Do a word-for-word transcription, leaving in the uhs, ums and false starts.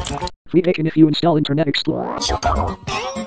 Free bacon if you install Internet Explorer. Csupo.